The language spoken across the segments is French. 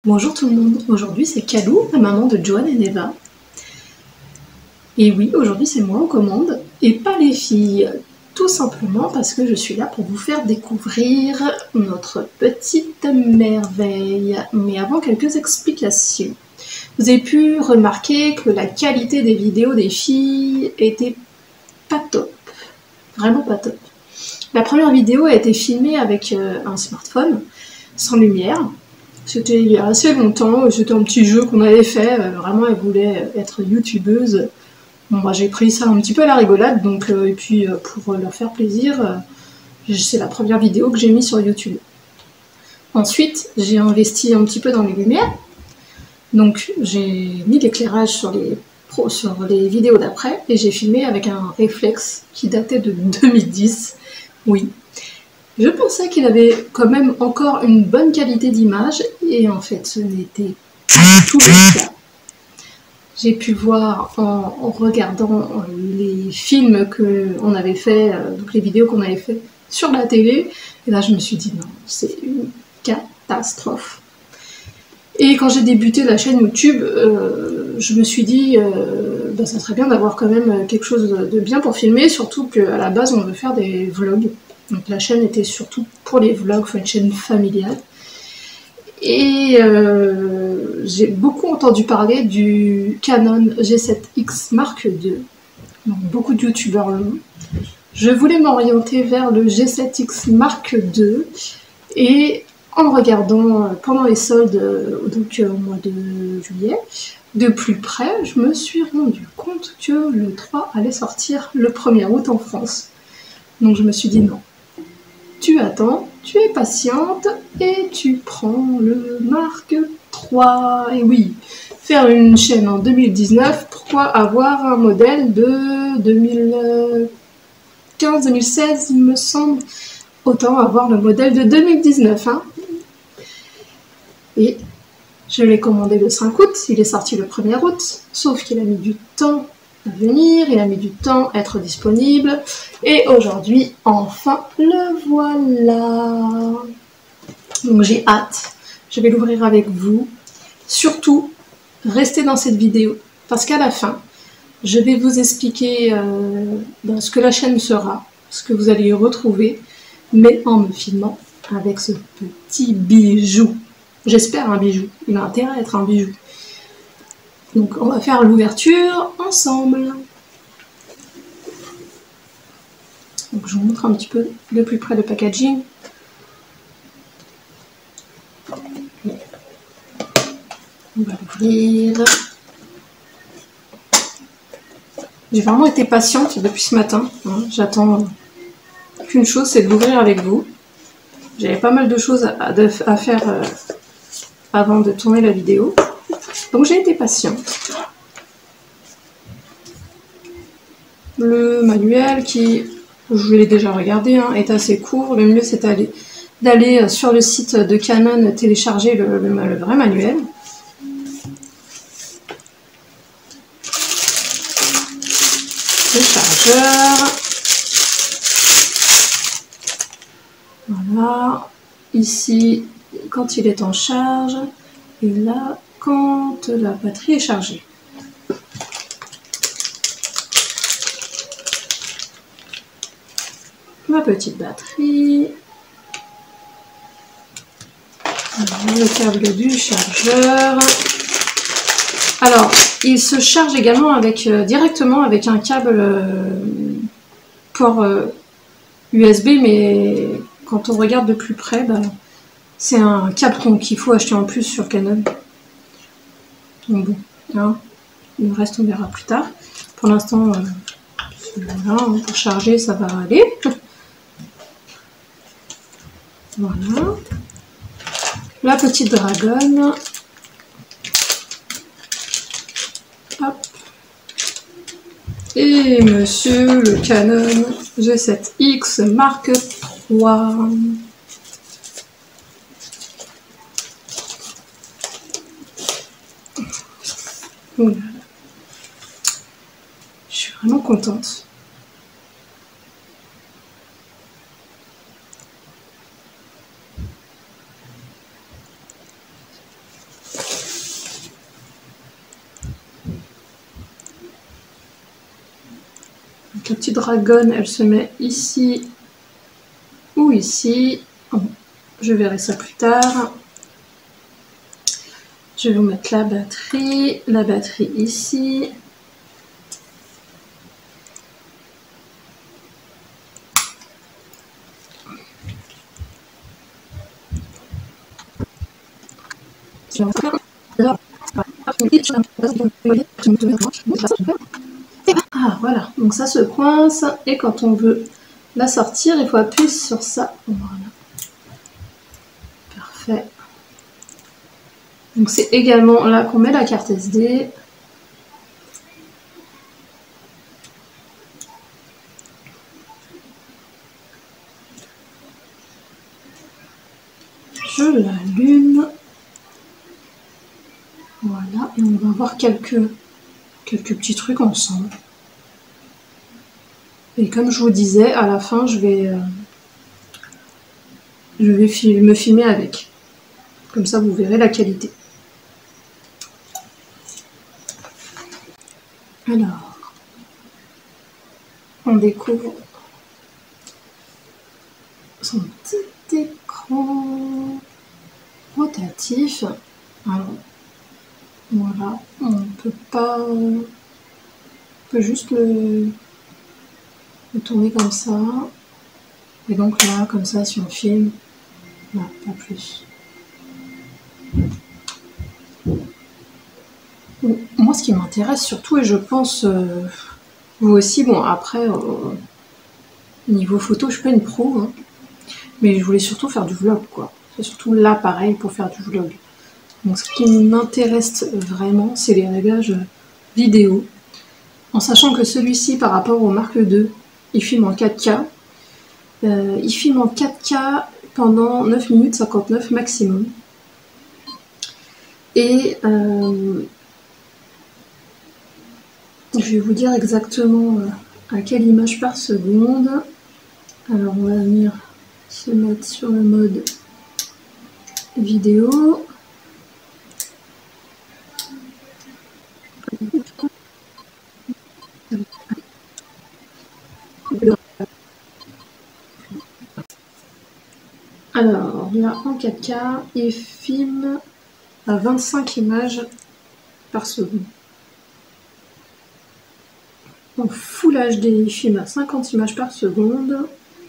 Bonjour tout le monde, aujourd'hui c'est Kalou, la maman de Joanne et Neva. Et oui, aujourd'hui c'est moi en commande, et pas les filles, tout simplement parce que je suis là pour vous faire découvrir notre petite merveille. Mais avant, quelques explications. Vous avez pu remarquer que la qualité des vidéos des filles était pas top, vraiment pas top. La première vidéo a été filmée avec un smartphone, sans lumière. C'était il y a assez longtemps, c'était un petit jeu qu'on avait fait, vraiment elle voulait être youtubeuse. Bon, moi j'ai pris ça un petit peu à la rigolade, donc, et puis pour leur faire plaisir, c'est la première vidéo que j'ai mise sur YouTube. Ensuite, j'ai investi un petit peu dans les lumières, donc j'ai mis l'éclairage sur les vidéos d'après, et j'ai filmé avec un réflexe qui datait de 2010, oui. Je pensais qu'il avait quand même encore une bonne qualité d'image, et en fait ce n'était pas du tout le cas. J'ai pu voir en regardant les films qu'on avait fait, donc les vidéos qu'on avait fait sur la télé, et là je me suis dit non, c'est une catastrophe. Et quand j'ai débuté la chaîne YouTube, je me suis dit ça serait bien d'avoir quand même quelque chose de bien pour filmer, surtout qu'à la base on veut faire des vlogs. Donc la chaîne était surtout pour les vlogs, enfin une chaîne familiale. Et j'ai beaucoup entendu parler du Canon G7X Mark II. Donc beaucoup de youtubeurs l'ont. Je voulais m'orienter vers le G7X Mark II et en regardant pendant les soldes, donc au mois de juillet, de plus près, je me suis rendu compte que le 3 allait sortir le 1er août en France. Donc je me suis dit non. Tu attends, tu es patiente et tu prends le Mark III. Et oui, faire une chaîne en 2019, pourquoi avoir un modèle de 2015-2016, il me semble. Autant avoir le modèle de 2019. Hein. Et je l'ai commandé le 5 août, il est sorti le 1er août, sauf qu'il a mis du temps à venir, il a mis du temps à être disponible, et aujourd'hui, enfin, le voilà. Donc j'ai hâte, je vais l'ouvrir avec vous. Surtout, restez dans cette vidéo, parce qu'à la fin, je vais vous expliquer ce que la chaîne sera, ce que vous allez y retrouver, mais en me filmant avec ce petit bijou. J'espère un bijou, il a intérêt à être un bijou. Donc on va faire l'ouverture ensemble. Donc je vous montre un petit peu de plus près le packaging. On va l'ouvrir. J'ai vraiment été patiente depuis ce matin. Hein. J'attends qu'une chose, c'est de l'ouvrir avec vous. J'avais pas mal de choses à faire avant de tourner la vidéo. Donc j'ai été patiente. Le manuel qui, je l'ai déjà regardé, hein, est assez court. Le mieux c'est d'aller sur le site de Canon télécharger le vrai manuel. Le chargeur. Voilà. Ici, quand il est en charge. Et là, quand la batterie est chargée. Ma petite batterie. Le câble du chargeur. Alors, il se charge également directement avec un câble port USB, mais quand on regarde de plus près, c'est un câble qu'il faut acheter en plus sur Canon. Donc bon, hein, le reste on verra plus tard. Pour l'instant, voilà, pour charger ça va aller. Voilà. La petite dragonne. Hop. Et monsieur le Canon G7X Mark III. Voilà. Je suis vraiment contente. La petite dragonne, elle se met ici ou ici. Bon, je verrai ça plus tard. Je vais vous mettre la batterie ici. Ah voilà, donc ça se coince et quand on veut la sortir, il faut appuyer sur ça. Voilà. Parfait. Donc c'est également là qu'on met la carte SD. Je l'allume. Voilà, et on va voir quelques petits trucs ensemble. Et comme je vous disais, à la fin, je vais me filmer avec. Comme ça, vous verrez la qualité. Alors, on découvre son petit écran rotatif. Alors, voilà, on peut juste le tourner comme ça. Et donc là, comme ça, si on filme, non, pas plus. Moi, ce qui m'intéresse surtout, et je pense vous aussi, bon, après, niveau photo, je suis pas une pro, hein, mais je voulais surtout faire du vlog, quoi. C'est surtout l'appareil pour faire du vlog. Donc, ce qui m'intéresse vraiment, c'est les réglages vidéo. En sachant que celui-ci, par rapport au Mark II, il filme en 4K. Il filme en 4K pendant 9 minutes 59 maximum. Et je vais vous dire exactement à quelle image par seconde. Alors on va venir se mettre sur le mode vidéo. Alors là en 4K, il filme à 25 images par seconde. En Full HD, il filme à 50 images par seconde.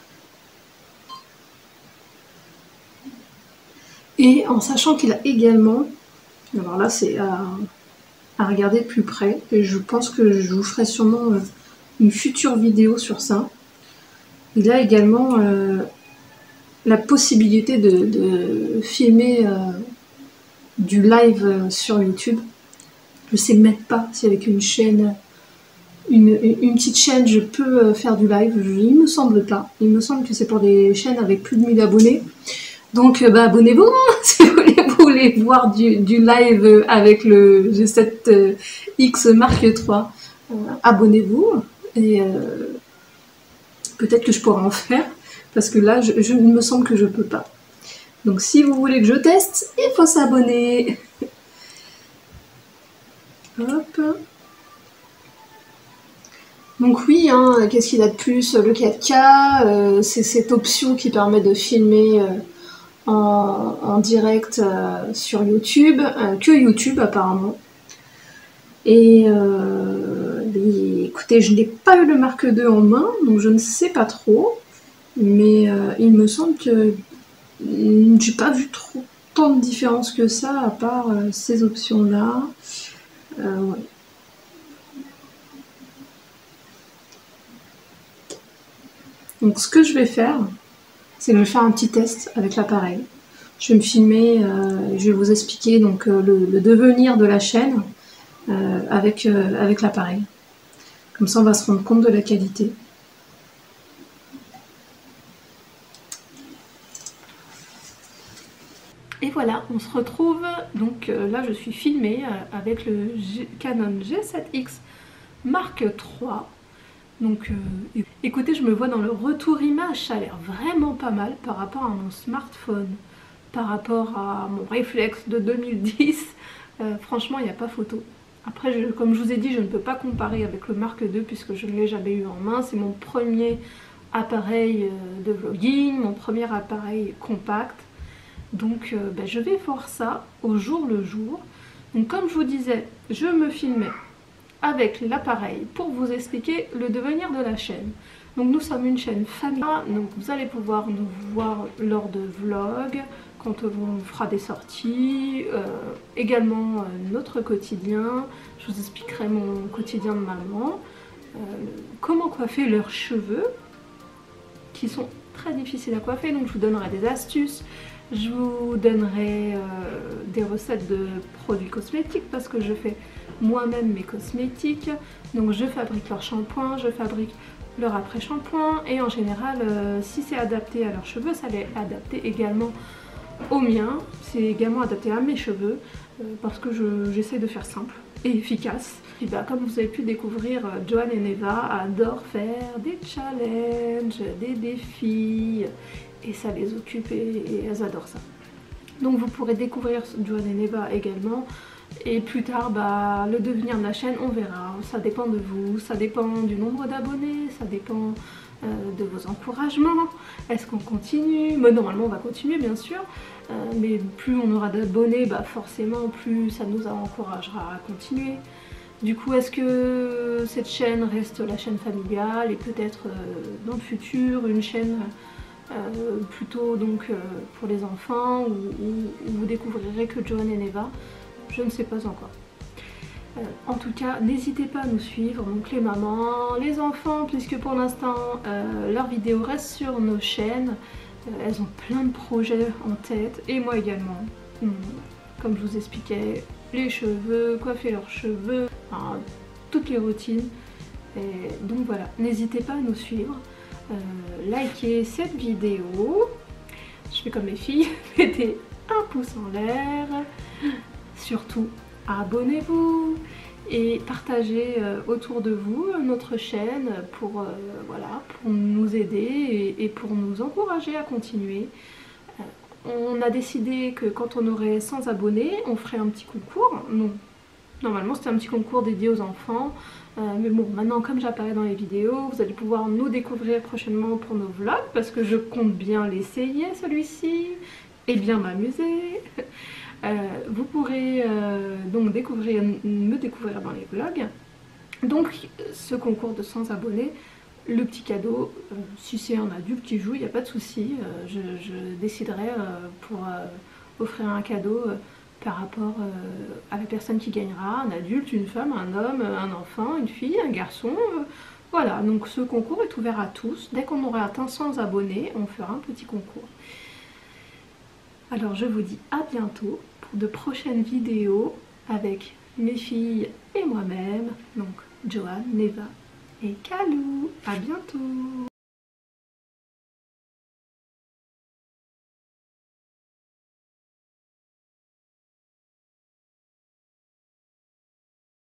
Et en sachant qu'il a également, alors là c'est à regarder de plus près, et je pense que je vous ferai sûrement une future vidéo sur ça. Il a également la possibilité de filmer du live sur YouTube. Je sais même pas si avec une chaîne, une petite chaîne, je peux faire du live. Il me semble pas. Il me semble que c'est pour des chaînes avec plus de 1000 abonnés. Donc abonnez-vous si vous voulez voir du live avec le G7X Mark III. Abonnez-vous et peut-être que je pourrai en faire parce que là, il me semble que je peux pas. Donc si vous voulez que je teste, il faut s'abonner. Hop. Donc oui, hein, qu'est-ce qu'il a de plus? Le 4K, c'est cette option qui permet de filmer en direct sur YouTube, que YouTube apparemment. Et écoutez, je n'ai pas eu le Mark II en main, donc je ne sais pas trop. Mais il me semble que j'ai pas vu tant de différence que ça, à part ces options-là. Ouais. Donc ce que je vais faire, c'est que je vais faire un petit test avec l'appareil. Je vais me filmer, je vais vous expliquer donc le devenir de la chaîne avec l'appareil. Comme ça, on va se rendre compte de la qualité. Et voilà, on se retrouve, donc là je suis filmée avec le Canon G7X Mark III. Donc écoutez, je me vois dans le retour image, ça a l'air vraiment pas mal par rapport à mon smartphone, par rapport à mon réflexe de 2010. Franchement, il n'y a pas photo. Après, comme je vous ai dit, je ne peux pas comparer avec le Mark II puisque je ne l'ai jamais eu en main. C'est mon premier appareil de vlogging, mon premier appareil compact. Donc je vais voir ça au jour le jour. Donc comme je vous disais, je me filmais avec l'appareil pour vous expliquer le devenir de la chaîne. Donc nous sommes une chaîne familiale, donc vous allez pouvoir nous voir lors de vlogs, quand on fera des sorties, également notre quotidien. Je vous expliquerai mon quotidien de maman, comment coiffer leurs cheveux, qui sont très difficiles à coiffer, donc je vous donnerai des astuces. Je vous donnerai des recettes de produits cosmétiques parce que je fais moi-même mes cosmétiques. Donc je fabrique leur shampoing, je fabrique leur après-shampoing et en général si c'est adapté à leurs cheveux, ça l'est adapté également aux miens. C'est également adapté à mes cheveux parce que j'essaie de faire simple et efficace. Et comme vous avez pu découvrir, Joanne et Neva adorent faire des challenges, des défis. Et ça les occupe et elles adorent ça. Donc vous pourrez découvrir Joanne et Neva également. Et plus tard, le devenir de la chaîne, on verra. Ça dépend de vous, ça dépend du nombre d'abonnés, ça dépend de vos encouragements. Est-ce qu'on continue? Normalement on va continuer bien sûr. Mais plus on aura d'abonnés, forcément plus ça nous encouragera à continuer. Du coup, est-ce que cette chaîne reste la chaîne familiale et peut-être dans le futur une chaîne plutôt donc pour les enfants où vous découvrirez que Joanne et Neva, je ne sais pas encore. En tout cas, n'hésitez pas à nous suivre, donc les mamans, les enfants, puisque pour l'instant leurs vidéos restent sur nos chaînes. Elles ont plein de projets en tête et moi également. Comme je vous expliquais, les cheveux, coiffer leurs cheveux, enfin, toutes les routines. Et donc voilà, n'hésitez pas à nous suivre. Likez cette vidéo, je fais comme mes filles, mettez un pouce en l'air, surtout abonnez-vous et partagez autour de vous notre chaîne pour nous aider et pour nous encourager à continuer. On a décidé que quand on aurait 100 abonnés, on ferait un petit concours. Non, normalement c'était un petit concours dédié aux enfants. Mais bon, maintenant comme j'apparais dans les vidéos, vous allez pouvoir nous découvrir prochainement pour nos vlogs parce que je compte bien l'essayer celui-ci et bien m'amuser. Vous pourrez donc me découvrir dans les vlogs. Donc ce concours de 100 abonnés, le petit cadeau, si c'est un adulte qui joue, il n'y a pas de souci. Je déciderai pour offrir un cadeau par rapport à la personne qui gagnera, un adulte, une femme, un homme, un enfant, une fille, un garçon. Voilà, donc ce concours est ouvert à tous. Dès qu'on aura atteint 100 abonnés, on fera un petit concours. Alors je vous dis à bientôt pour de prochaines vidéos avec mes filles et moi-même, donc Joanne, Neva et Kalou. À bientôt!